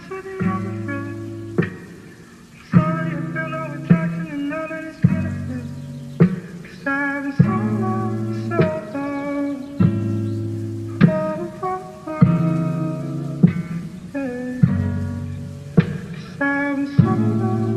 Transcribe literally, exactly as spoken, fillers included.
to the other friend. Sorry, I feel no attraction and none of this benefit. Cause I've been so long, so long. Oh, oh, oh, yeah. Cause I've been so long.